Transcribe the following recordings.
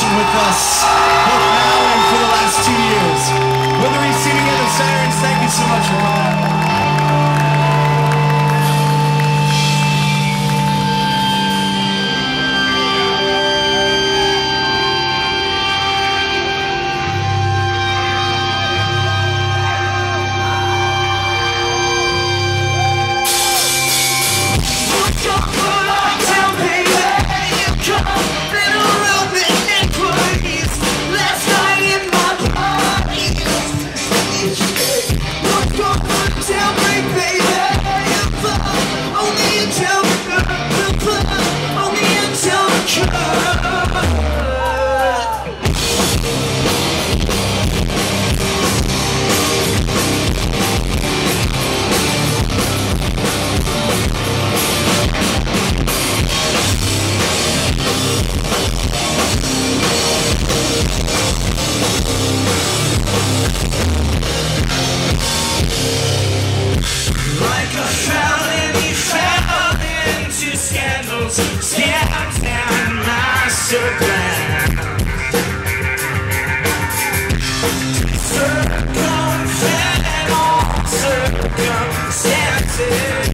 musician with us, both now and for the last 2 years. We're the receiving end of Sirens. Thank you so much for coming out. Steps down master plan. Circumvent all circumstances.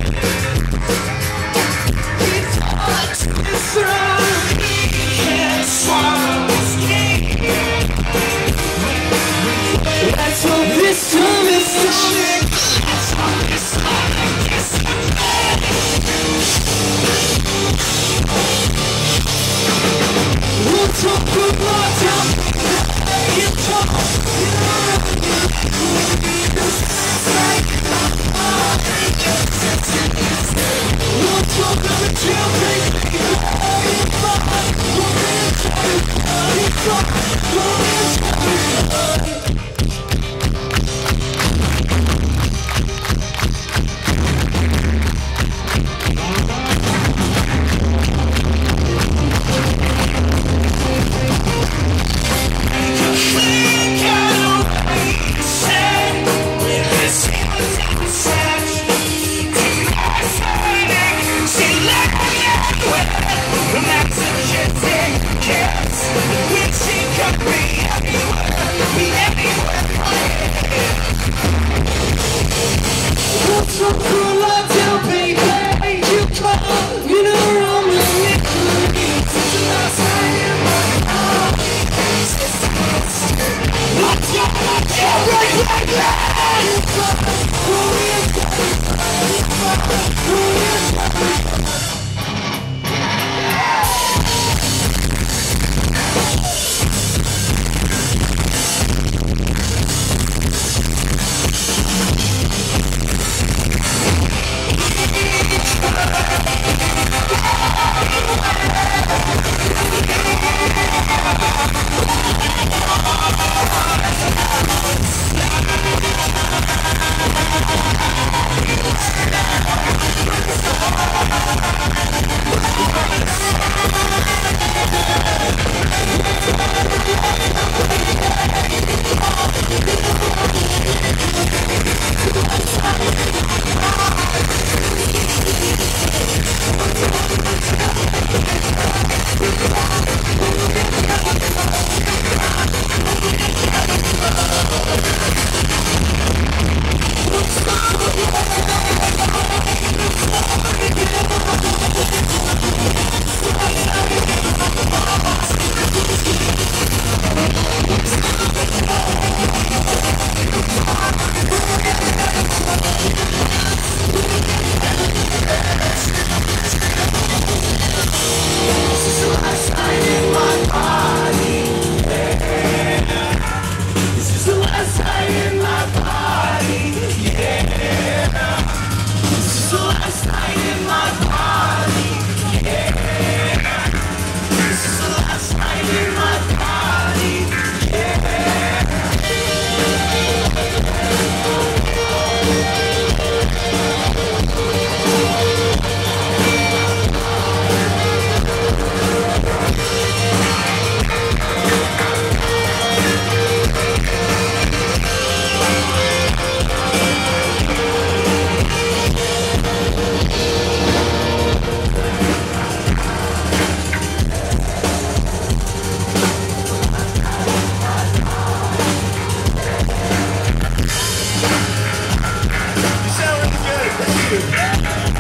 We thought this through. We can't swallow this game. Let's hope this time is the shit. Let's hope this time is the we'll talk about time. You talk. We'll talk about so cool, I tell baby, you come, you know I'm in it. Since the last night in my heart, what's your you.